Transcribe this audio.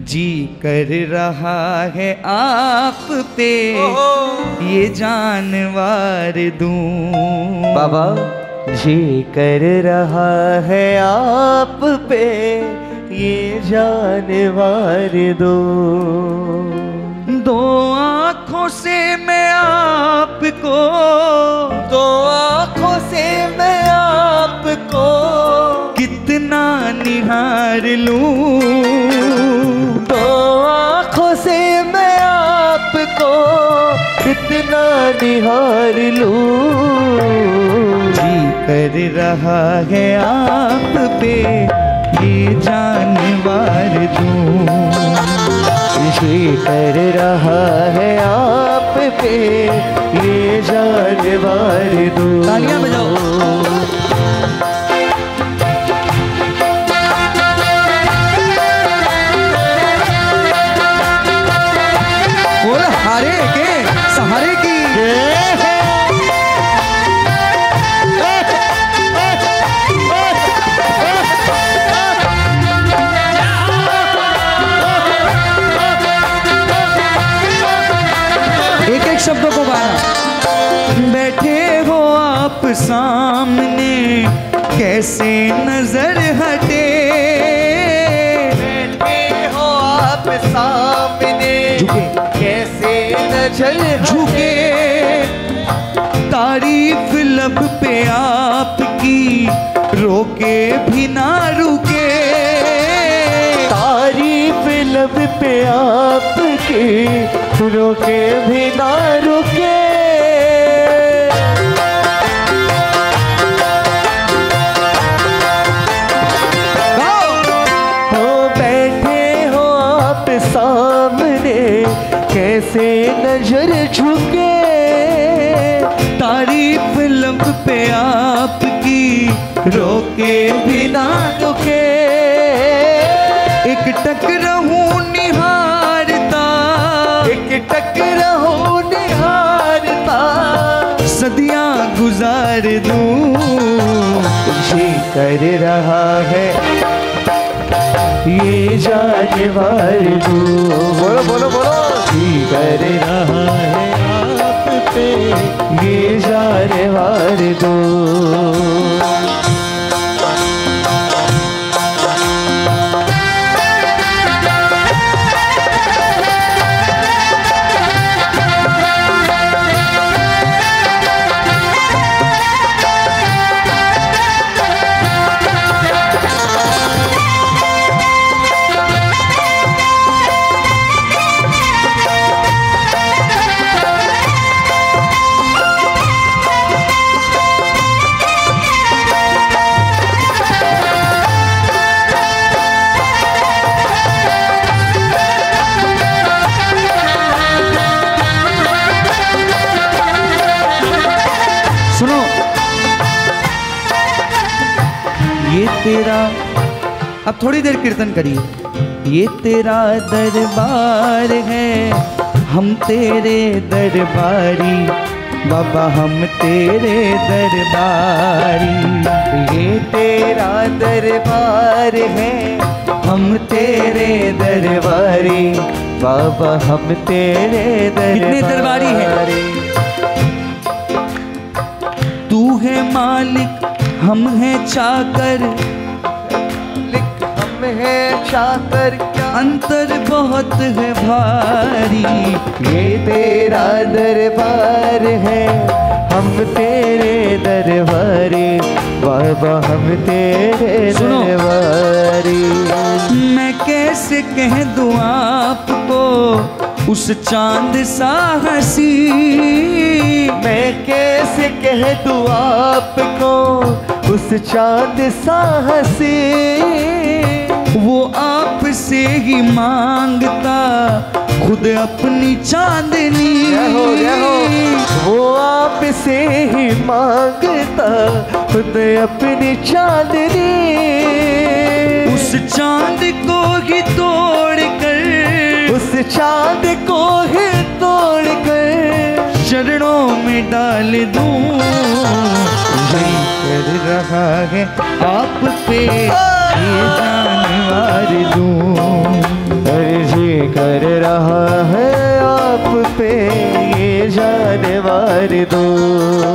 जी कर रहा है आप पे ये जानवर दूं। बाबा जी कर रहा है आप पे ये जानवर दूं। दो आँखों से मैं आपको, दो आँखों से मैं आपको कितना निहार लूं। दो आँखों से मैं आपको कितना निहार लूं। जी कर रहा है आप पे ये जानवर दूं। जी कर रहा है आप पे ये जानवर दूं। तालियां बजाओ। बोल हारे के सहारे की। एक एक शब्दों को गाना। बैठे हो आप सामने कैसे नजर हटे। बैठे हो आप सामने कैसे नजर झुके तारीफ लब पे आपकी रोके भी ना रुके। तारीफ लब पे आपकी रोके भी ना रुके। हो बैठे हो आप सामने कैसे नजर झुके। तारीफ लब पे आपकी रोके भी ना रुके। एक टक रहूं निहारता, एक टक रहूं निहारता सदियां गुजार दूं। जी कर रहा है ये जानवर दूं। बोलो बोलो बोलो। जी कर रहा है आप पे ये जानवर दूं। सुनो ये तेरा, अब थोड़ी देर कीर्तन करिए। ये तेरा दरबार है हम तेरे दरबारी, बाबा हम तेरे दरबारी। ये तेरा दरबार है हम तेरे दरबारी, बाबा हम तेरे दरबारी। कितने दरबारी हैं? तू है मालिक हम हैं चाकर, हम हैं चाकर क्या अंतर बहुत है भारी। ये तेरा दरबार है हम तेरे दरबारी, बाबा हम तेरे सुनो। दरबारी। मैं कैसे कह दूं आपको उस चांद सा हंसी। मैं कैसे कह दूं आपको उस चांद सा हंसी। वो आपसे ही मांगता खुद अपनी चांदनी। वो आपसे ही मांगता खुद अपनी चांदनी। उस चांद को ही तोड़ कर, उस चांद को ही तोड़ कर चरणों में डाल दूं। जी कर रहा है आप पे ये जानवर दूं। वार दो।